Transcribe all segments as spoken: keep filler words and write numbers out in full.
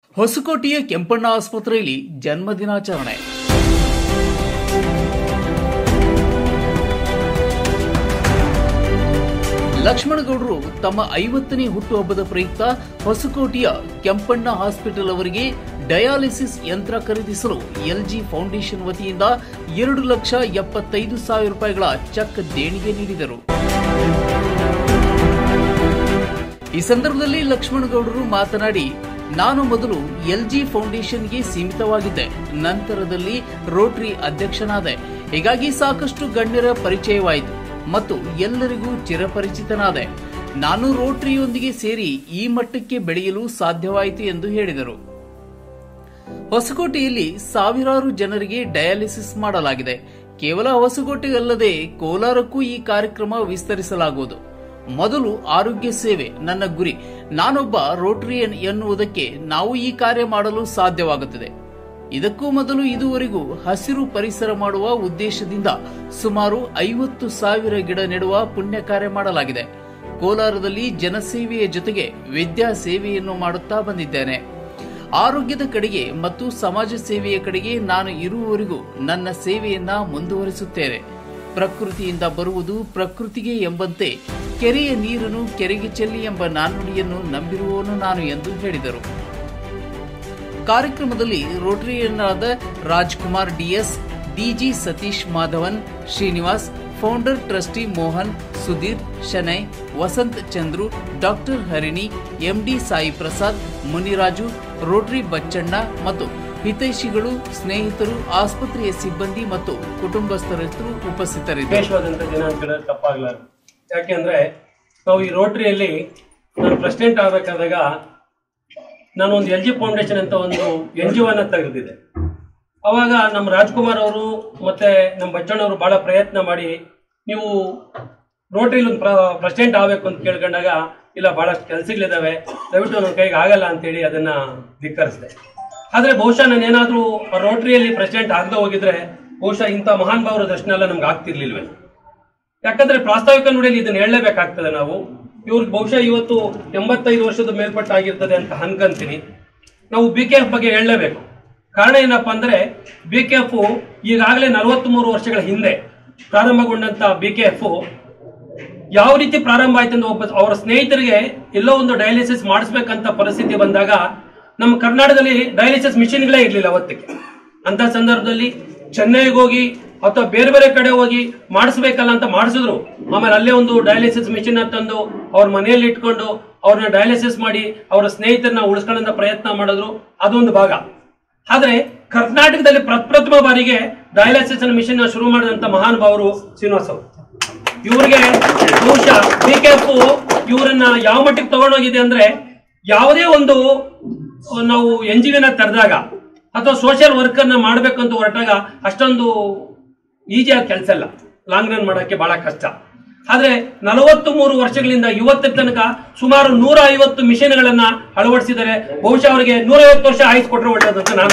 ಹೊಸಕೋಟೆಯ ಕೆಂಪಣ್ಣ ಆಸ್ಪತ್ರೆಯಲ್ಲಿ ಜನ್ಮದಿನಾಚರಣೆ. ಲಕ್ಷ್ಮಣಗೌಡರು ತಮ್ಮ ಐವತ್ತನೇ ಹುಟ್ಟುಹಬ್ಬದ ಪ್ರಯುಕ್ತ ಹೊಸಕೋಟೆಯ ಕೆಂಪಣ್ಣ ಹಾಸ್ಪಿಟಲ್ ಅವರಿಗೆ ಡಯಾಲಿಸಿಸ್ ಯಂತ್ರ ಖರೀದಿಸಲು ಎಲ್ಜಿ ಫೌಂಡೇಶನ್ ವತಿಯಿಂದ ಎರಡು ಲಕ್ಷ ಎಪ್ಪತ್ತೈದು ಸಾವಿರ ರೂಪಾಯಿಗಳ ಚೆಕ್ ದೇಣಿಗೆ ನೀಡಿದರು. ಈ ಸಂದರ್ಭದಲ್ಲಿ ಲಕ್ಷ್ಮಣಗೌಡರು ಮಾತನಾಡಿ, ನಾನು ಮೊದಲು ಎಲ್ಜಿ ಫೌಂಡೇಶನ್ಗೆ ಸೀಮಿತವಾಗಿದ್ದೆ, ನಂತರದಲ್ಲಿ ರೋಟರಿ ಅಧ್ಯಕ್ಷನಾದೆ. ಹೀಗಾಗಿ ಸಾಕಷ್ಟು ಗಣ್ಯರ ಪರಿಚಯವಾಯಿತು ಮತ್ತು ಎಲ್ಲರಿಗೂ ಚಿರಪರಿಚಿತನಾದೆ. ನಾನು ರೋಟರಿಯೊಂದಿಗೆ ಸೇರಿ ಈ ಮಟ್ಟಕ್ಕೆ ಬೆಳೆಯಲು ಸಾಧ್ಯವಾಯಿತು ಎಂದು ಹೇಳಿದರು. ಹೊಸಕೋಟೆಯಲ್ಲಿ ಸಾವಿರಾರು ಜನರಿಗೆ ಡಯಾಲಿಸಿಸ್ ಮಾಡಲಾಗಿದೆ. ಕೇವಲ ಹೊಸಕೋಟೆಯಲ್ಲದೆ ಕೋಲಾರಕ್ಕೂ ಈ ಕಾರ್ಯಕ್ರಮ ವಿಸ್ತರಿಸಲಾಗುವುದು. ಮೊದಲು ಆರೋಗ್ಯ ಸೇವೆ ನನ್ನ ಗುರಿ. ನಾನೊಬ್ಬ ರೋಟರಿಯನ್ ಎನ್ನುವುದಕ್ಕೆ ನಾವು ಈ ಕಾರ್ಯ ಮಾಡಲು ಸಾಧ್ಯವಾಗುತ್ತದೆ. ಇದಕ್ಕೂ ಮೊದಲು ಇದುವರೆಗೂ ಹಸಿರು ಪರಿಸರ ಮಾಡುವ ಉದ್ದೇಶದಿಂದ ಸುಮಾರು ಐವತ್ತು ಸಾವಿರ ಗಿಡ ನೆಡುವ ಪುಣ್ಯ ಕಾರ್ಯ ಮಾಡಲಾಗಿದೆ. ಕೋಲಾರದಲ್ಲಿ ಜನಸೇವೆಯ ಜೊತೆಗೆ ವಿದ್ಯಾ ಸೇವೆಯನ್ನು ಮಾಡುತ್ತಾ ಬಂದಿದ್ದೇನೆ. ಆರೋಗ್ಯದ ಕಡೆಗೆ ಮತ್ತು ಸಮಾಜ ಸೇವೆಯ ಕಡೆಗೆ ನಾನು ಇರುವವರೆಗೂ ನನ್ನ ಸೇವೆಯನ್ನ ಮುಂದುವರಿಸುತ್ತೇನೆ. ಪ್ರಕೃತಿಯಿಂದ ಬರುವುದು ಪ್ರಕೃತಿಗೆ ಎಂಬಂತೆ ಕೆರೆಯ ನೀರನ್ನು ಕೆರೆಗೆ ಚೆಲ್ಲಿ ಎಂಬ ನಾಣ್ಣುಡಿಯನ್ನು ನಂಬಿರುವವನು ನಾನು ಎಂದು ಹೇಳಿದರು. ಕಾರ್ಯಕ್ರಮದಲ್ಲಿ ರೋಟರಿಯನ್ನಾದ Rajkumar DS, DG Satish Madhavan, Srinivas, founder trustee Mohan, Sudhir, Shenoy, Vasant Chandru, doctor Harini, MD Sai Prasad, Muniraju, Rotary Bachanna ಮತ್ತು ಹಿತೈಷಿಗಳು, ಸ್ನೇಹಿತರು, ಆಸ್ಪತ್ರೆಯ ಸಿಬ್ಬಂದಿ ಮತ್ತು ಕುಟುಂಬಸ್ಥರು ಉಪಸ್ಥಿತರಿದ್ದರು. ತಪ್ಪಾಗಲಾರದು. ಯಾಕೆಂದ್ರೆ ನಾವು ಈ ರೋಟರಿಯಲ್ಲಿ ನಾನು ಪ್ರೆಸಿಡೆಂಟ್ ಆಗಬೇಕಾದಾಗ ನಾನು ಒಂದು ಎಲ್ ಜಿ ಫೌಂಡೇಶನ್ ಅಂತ ಒಂದು ಎನ್ ಜಿ ಒ ಅನ್ನ ತೆಗೆದಿದ್ದೆ. ಅವಾಗ ನಮ್ಮ ರಾಜ್ಕುಮಾರ್ ಅವರು ಮತ್ತೆ ನಮ್ಮ ಬಚ್ಚಣ್ಣವರು ಬಹಳ ಪ್ರಯತ್ನ ಮಾಡಿ ನೀವು ರೋಟರಿಲಿ ಒಂದು ಪ್ರೆಸಿಡೆಂಟ್ ಆಗಬೇಕು ಅಂತ ಕೇಳ್ಕೊಂಡಾಗ, ಇಲ್ಲ ಬಹಳಷ್ಟು ಕೆಲಸಗಳಿದಾವೆ, ದಯವಿಟ್ಟು ನನ್ನ ಕೈಗೆ ಆಗಲ್ಲ ಅಂತೇಳಿ ಅದನ್ನ ಧಿಕ್ಕರಿಸಿದೆ. ಆದ್ರೆ ಬಹುಶಃ ನಾನು ಏನಾದ್ರೂ ರೋಟರಿಯಲ್ಲಿ ಪ್ರೆಸಿಡೆಂಟ್ ಆಗದೆ ಹೋಗಿದ್ರೆ ಬಹುಶಃ ಇಂಥ ಮಹಾನ್ ಭಾವರ ದರ್ಶನ ಎಲ್ಲ ನಮ್ಗೆ ಆಗ್ತಿರ್ಲಿಲ್ವೇ. ಯಾಕಂದ್ರೆ ಪ್ರಾಸ್ತಾವಿಕ ನುಡಿಯಲ್ಲಿ ಇದನ್ನ ಹೇಳಲೇಬೇಕಾಗ್ತದೆ. ನಾವು ಇವ್ರಿಗೆ ಬಹುಶಃ ಇವತ್ತು ಎಂಬತ್ತೈದು ವರ್ಷದ ಮೇಲ್ಪಟ್ಟಾಗಿರ್ತದೆ ಅಂತ ಅನ್ಕಂತೀನಿ. ನಾವು ಬಿ ಕೆ ಎಫ್ ಬಗ್ಗೆ ಹೇಳಲೇಬೇಕು. ಕಾರಣ ಏನಪ್ಪಾ ಅಂದ್ರೆ ಬಿ ಕೆ ಎಫ್ ಈಗಾಗಲೇ ನಲವತ್ತ್ ಮೂರು ವರ್ಷಗಳ ಹಿಂದೆ ಪ್ರಾರಂಭಗೊಂಡಂತ ಬಿ ಕೆ ಎಫ್ ಯಾವ ರೀತಿ ಪ್ರಾರಂಭ ಆಯ್ತು ಅಂದ್ರೆ, ಒಬ್ಬ ಅವರ ಸ್ನೇಹಿತರಿಗೆ ಎಲ್ಲೋ ಒಂದು ಡಯಾಲಿಸಿಸ್ ಮಾಡಿಸ್ಬೇಕಂತ ಪರಿಸ್ಥಿತಿ ಬಂದಾಗ ನಮ್ಮ ಕರ್ನಾಟಕದಲ್ಲಿ ಡಯಾಲಿಸಿಸ್ ಮಿಷಿನ್ಗಳೇ ಇರ್ಲಿಲ್ಲ ಅವತ್ತಿಗೆ. ಅಂತ ಸಂದರ್ಭದಲ್ಲಿ ಚೆನ್ನೈಗೆ ಹೋಗಿ ಅಥವಾ ಬೇರೆ ಬೇರೆ ಕಡೆ ಹೋಗಿ ಮಾಡಿಸ್ಬೇಕಲ್ಲ ಅಂತ ಮಾಡಿಸಿದ್ರು. ಆಮೇಲೆ ಅಲ್ಲೇ ಒಂದು ಡಯಾಲಿಸಿಸ್ ಮಿಷಿನ್ ತಂದು ಅವ್ರ ಮನೆಯಲ್ಲಿ ಇಟ್ಕೊಂಡು ಅವ್ರನ್ನ ಡಯಾಲಿಸಿಸ್ ಮಾಡಿ ಅವರ ಸ್ನೇಹಿತರನ್ನ ಉಳಿಸ್ಕೊಳ್ಳೋ ಪ್ರಯತ್ನ ಮಾಡಿದ್ರು. ಅದೊಂದು ಭಾಗ. ಆದ್ರೆ ಕರ್ನಾಟಕದಲ್ಲಿ ಪ್ರಪ್ರಥಮ ಬಾರಿಗೆ ಡಯಾಲಿಸಿಸ್ ಮಿಷಿನ್ ಶುರು ಮಾಡಿದಂತ ಮಹಾನ್ ಭಾವರು ಶ್ರೀನಿವಾಸ್ ಅವರು. ಇವ್ರಿಗೆ ಬಹುಶಃ ಬಿ ಕೆ ಎಫ್ ಇವರನ್ನ ಯಾವ ಮಟ್ಟಿಗೆ ತಗೊಂಡೋಗಿದೆ ಅಂದ್ರೆ, ಯಾವುದೇ ಒಂದು ನಾವು ಎನ್ ಜಿ ವಿನ ತೆರೆದಾಗ ಅಥವಾ ಸೋಷಿಯಲ್ ವರ್ಕ್ ಅನ್ನ ಮಾಡ್ಬೇಕಂತ ಹೊರಟಾಗ ಅಷ್ಟೊಂದು ಈಜಿಯಾಗಿ ಕೆಲಸ ಇಲ್ಲ, ಲಾಂಗ್ ರನ್ ಮಾಡಕ್ಕೆ ಬಹಳ ಕಷ್ಟ. ಆದ್ರೆ ನಲವತ್ತು ಮೂರು ವರ್ಷಗಳಿಂದ ಇವತ್ತ ತನಕ ಸುಮಾರು ನೂರ ಐವತ್ತು ಮಿಷನ್ಗಳನ್ನ ಅಳವಡಿಸಿದರೆ ಬಹುಶಃ ಅವರಿಗೆ ನೂರ ಐವತ್ತು ವರ್ಷ ಆಯ್ತು ಕೊಟ್ಟರೆ ಒಳ್ಳೆಯದಂತ ನಾನು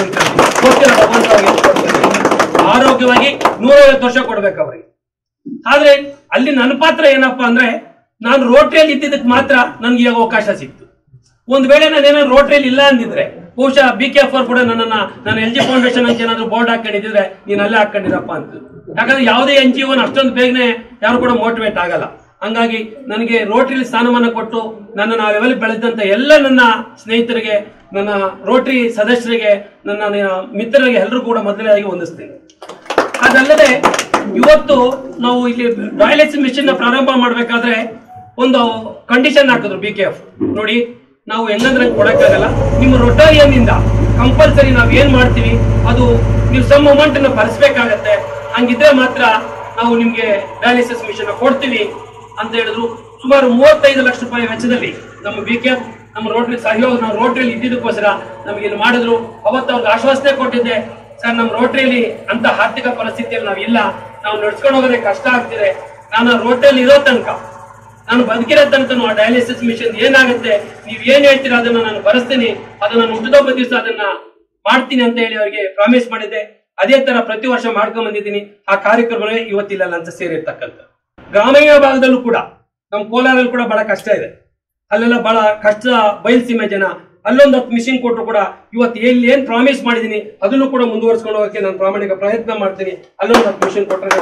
ಆರೋಗ್ಯವಾಗಿ ನೂರ ಐವತ್ತು ವರ್ಷ ಕೊಡ್ಬೇಕು ಅವ್ರಿಗೆ. ಆದ್ರೆ ಅಲ್ಲಿ ನನ್ನ ಪಾತ್ರ ಏನಪ್ಪಾ ಅಂದ್ರೆ, ನಾನು ರೋಟರಿಯಲ್ಲಿ ಇದ್ದಿದ್ದಕ್ಕೆ ಮಾತ್ರ ನನ್ಗೆ ಈಗ ಅವಕಾಶ ಸಿಕ್ತು. ಒಂದ್ ವೇಳೆ ನಾನೇನಾದ್ರು ರೋಟರಿಯಲ್ಲಿ ಇಲ್ಲ ಅಂದಿದ್ರೆ ಬಹುಶಃ ಬಿ ಕೆ ಎಫ್ ಅವ್ರು ಕೂಡ ನನ್ನನ್ನ ನಾನು ಎಲ್ ಜಿ ಫೌಂಡೇಶನ್ ಅಂತ ಏನಾದ್ರು ಬೋರ್ಡ್ ಹಾಕೊಂಡಿದ್ರೆ ನೀನ್ ಅಲ್ಲೇ ಹಾಕೊಂಡಿರಪ್ಪ ಅಂತ. ಯಾಕಂದ್ರೆ ಯಾವುದೇ ಎನ್ ಜಿ ಒನ್ ಅಷ್ಟೊಂದು ಬೇಗನೆ ಯಾರು ಕೂಡ ಮೋಟಿವೇಟ್ ಆಗಲ್ಲ. ಹಂಗಾಗಿ ನನಗೆ ರೋಟರಿಲಿ ಸ್ಥಾನಮಾನ ಕೊಟ್ಟು ನನ್ನ ಆ ಲೆವೆಲ್ ಬೆಳೆದಂತ ಎಲ್ಲ ನನ್ನ ಸ್ನೇಹಿತರಿಗೆ, ನನ್ನ ರೋಟರಿ ಸದಸ್ಯರಿಗೆ, ನನ್ನ ಮಿತ್ರರಿಗೆ ಎಲ್ಲರೂ ಕೂಡ ಮೊದಲನೇದಾಗಿ ಹೊಂದಿಸ್ತೇನೆ. ಅದಲ್ಲದೆ ಇವತ್ತು ನಾವು ಇಲ್ಲಿ ಡಯಾಲಿಸಿಸ್ ಮಿಷನ್ ಪ್ರಾರಂಭ ಮಾಡ್ಬೇಕಾದ್ರೆ ಒಂದು ಕಂಡೀಷನ್ ಹಾಕಿದ್ರು ಬಿ ಕೆ ಎಫ್. ನೋಡಿ, ನಾವು ಹೆಂಗಂದ್ರೆ ಕೊಡಕ್ಕಾಗಲ್ಲ, ನಿಮ್ಮ ರೋಟರಿಯನ್ ಇಂದ ಕಂಪಲ್ಸರಿ ನಾವ್ ಏನ್ ಮಾಡ್ತೀವಿ ಅದು ನೀವು ಸಮ್ ಅಮೌಂಟ್ ಅನ್ನ ಭರಿಸಬೇಕಾಗತ್ತೆ. ಹಂಗಿದ್ರೆ ಮಾತ್ರ ನಾವು ನಿಮ್ಗೆ ಡಯಾಲಿಸಿಸ್ ಮಿಷನ್ ಕೊಡ್ತೀವಿ ಅಂತ ಹೇಳಿದ್ರು. ಸುಮಾರು ಮೂವತ್ತೈದು ಲಕ್ಷ ರೂಪಾಯಿ ವೆಚ್ಚದಲ್ಲಿ ನಮ್ಮ ಬಿ ಕೆ ಎಫ್ ನಮ್ಮ ರೋಟರಿ ಸಹಯೋಗ, ನಾವು ರೋಟರಿಯಲ್ಲಿ ಇದ್ದಿದ್ದಕ್ಕೋಸ್ಕರ ನಮ್ಗೆ ಇಲ್ಲಿ ಮಾಡಿದ್ರು. ಅವತ್ತು ಅವ್ರಿಗೆ ಆಶ್ವಾಸನೆ ಕೊಟ್ಟಿದ್ದೆ, ಸರ್ ನಮ್ಮ ರೋಟರಿಯಲ್ಲಿ ಅಂತ ಆರ್ಥಿಕ ಪರಿಸ್ಥಿತಿಯಲ್ಲಿ ನಾವು ಇಲ್ಲ, ನಾವು ನಡ್ಸ್ಕೊಂಡು ಹೋಗೋದೇ ಕಷ್ಟ ಆಗ್ತಿದೆ, ನಾನು ರೋಟರಿಯಲ್ಲಿ ಇರೋ ತನಕ, ನಾನು ಬದುಕಿರೋ ತನಕ ಆ ಡಯಾಲಿಸಿಸ್ ಮಿಷನ್ ಏನಾಗುತ್ತೆ ನೀವ್ ಏನ್ ಹೇಳ್ತೀರಾ ಅದನ್ನ ನಾನು ಬರೆಸ್ತೀನಿ, ಅದನ್ನ ನಾನು ಹುಟ್ಟಿದೊಬ್ಬ ದಿವಸ ಅದನ್ನ ಮಾಡ್ತೀನಿ ಅಂತ ಹೇಳಿ ಅವರಿಗೆ ಪ್ರಾಮಿಸ್ ಮಾಡಿದ್ದೆ. ಅದೇ ತರ ಪ್ರತಿ ವರ್ಷ ಮಾಡ್ಕೊಂಡ್ ಬಂದಿದ್ದೀನಿ. ಆ ಕಾರ್ಯಕ್ರಮವೇ ಇವತ್ತಿಲ್ಲ ಅಂತ ಸೇರಿರ್ತಕ್ಕಂಥ. ಗ್ರಾಮೀಣ ಭಾಗದಲ್ಲೂ ಕೂಡ ನಮ್ಮ ಕೋಲಾರಲ್ಲಿ ಕೂಡ ಬಹಳ ಕಷ್ಟ ಇದೆ. ಅಲ್ಲೆಲ್ಲ ಬಹಳ ಕಷ್ಟ, ಬಯಲ್ಸೀಮೆ ಜನ ಅಲ್ಲೊಂದು ಹತ್ತು ಮಿಷಿನ್ ಕೊಟ್ಟರು ಕೂಡ ಇವತ್ತು ಎಲ್ಲಿ ಏನ್ ಪ್ರಾಮಿಸ್ ಮಾಡಿದೀನಿ ಅದನ್ನು ಕೂಡ ಮುಂದುವರ್ಸ್ಕೊಂಡು ಹೋಗಕ್ಕೆ ನಾನು ಪ್ರಾಮಾಣಿಕ ಪ್ರಯತ್ನ ಮಾಡ್ತೀನಿ. ಅಲ್ಲೊಂದು ಹತ್ತು ಮಿಷಿನ್ ಕೊಟ್ಟರೆ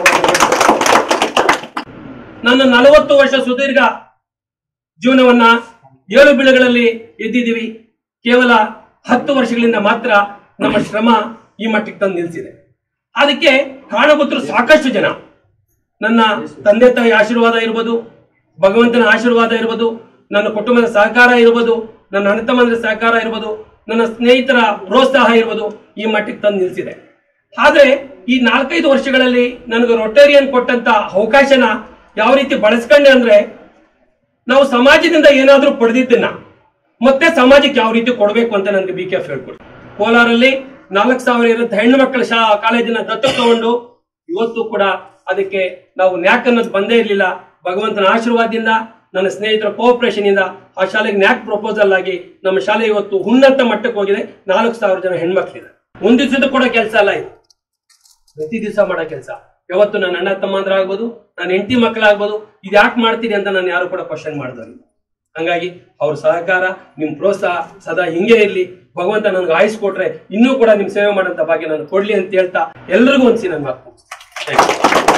ನನ್ನ ನಲವತ್ತು ವರ್ಷ ಸುದೀರ್ಘ ಜೀವನವನ್ನ ಏಳು ಬೀಳುಗಳಲ್ಲಿ ಎದ್ದಿದ್ದೀವಿ. ಕೇವಲ ಹತ್ತು ವರ್ಷಗಳಿಂದ ಮಾತ್ರ ನಮ್ಮ ಶ್ರಮ ಈ ಮಟ್ಟಿಗೆ ತಂದು ನಿಲ್ಲಿಸಿದೆ. ಅದಕ್ಕೆ ಕಾರಣಭೂತರು ಸಾಕಷ್ಟು ಜನ. ನನ್ನ ತಂದೆ ತಾಯಿ ಆಶೀರ್ವಾದ ಇರ್ಬೋದು, ಭಗವಂತನ ಆಶೀರ್ವಾದ ಇರ್ಬೋದು, ನನ್ನ ಕುಟುಂಬದ ಸಹಕಾರ ಇರ್ಬೋದು, ನನ್ನ ಅಣ್ಣ ತಮ್ಮಂದಿರ ಸಹಕಾರ ಇರ್ಬೋದು, ನನ್ನ ಸ್ನೇಹಿತರ ಪ್ರೋತ್ಸಾಹ ಇರ್ಬೋದು, ಈ ಮಟ್ಟಿಗೆ ತಂದು ನಿಲ್ಲಿಸಿದೆ. ಆದ್ರೆ ಈ ನಾಲ್ಕೈದು ವರ್ಷಗಳಲ್ಲಿ ನನಗೆ ರೊಟೇರಿಯನ್ ಕೊಟ್ಟಂತ ಅವಕಾಶನ ಯಾವ ರೀತಿ ಬಳಸ್ಕೊಂಡೆ ಅಂದ್ರೆ, ನಾವು ಸಮಾಜದಿಂದ ಏನಾದ್ರೂ ಪಡೆದಿದ್ದನ್ನ ಮತ್ತೆ ಸಮಾಜಕ್ಕೆ ಯಾವ ರೀತಿ ಕೊಡಬೇಕು ಅಂತ ನನಗೆ ಬಿ ಕೆ ಎಫ್ ಹೇಳ್ಕೊಡಿ. ಕೋಲಾರಲ್ಲಿ ನಾಲ್ಕು ಸಾವಿರ ಇರುತ್ತೆ ಹೆಣ್ಣು ಮಕ್ಕಳ ಶಾ ಕಾಲೇಜನ್ನ ದತ್ತು ತಗೊಂಡು ಇವತ್ತು ಕೂಡ ಅದಕ್ಕೆ ನಾವು ನ್ಯಾಕ್ ಅನ್ನೋದು ಬಂದೇ ಇರಲಿಲ್ಲ. ಭಗವಂತನ ಆಶೀರ್ವಾದದಿಂದ, ನನ್ನ ಸ್ನೇಹಿತರ ಕೋಆಪರೇಷನ್ ಇಂದ ಆ ಶಾಲೆಗೆ ನ್ಯಾಕ್ ಪ್ರಪೋಸಲ್ ಆಗಿ ನಮ್ಮ ಶಾಲೆ ಇವತ್ತು ಉನ್ನತ ಮಟ್ಟಕ್ಕೆ ಹೋಗಿದೆ. ನಾಲ್ಕು ಸಾವಿರ ಜನ ಹೆಣ್ಮಕ್ಳಿದೆ. ಒಂದು ದಿವಸದ ಕೂಡ ಕೆಲಸ ಅಲ್ಲ ಇದು, ಪ್ರತಿ ದಿವಸ ಮಾಡೋ ಕೆಲಸ. ಯಾವತ್ತು ನನ್ನ ಅಣ್ಣ ತಮ್ಮಂದ್ರ ಆಗ್ಬೋದು, ನನ್ನ ಹೆಂಡತಿ ಮಕ್ಕಳಾಗ್ಬೋದು, ಇದು ಯಾಕೆ ಮಾಡ್ತೀನಿ ಅಂತ ನಾನು ಯಾರು ಕೂಡ ಕ್ವಶನ್ ಮಾಡಿದವರು. ಹಂಗಾಗಿ ಅವ್ರ ಸಹಕಾರ, ನಿಮ್ ಪ್ರೋತ್ಸಾಹ ಸದಾ ಹಿಂಗೆ ಇರ್ಲಿ. ಭಗವಂತ ನನ್ಗೆ ಆಯುಸ್ ಕೊಟ್ರೆ ಇನ್ನೂ ಕೂಡ ನಿಮ್ ಸೇವೆ ಮಾಡೋಂಥ ಭಾಗ್ಯ ನಾನು ಕೊಡ್ಲಿ ಅಂತ ಹೇಳ್ತಾ ಎಲ್ರಿಗೂ ಒಂದ್ಸಿ ನನ್ನ ಮಾತು.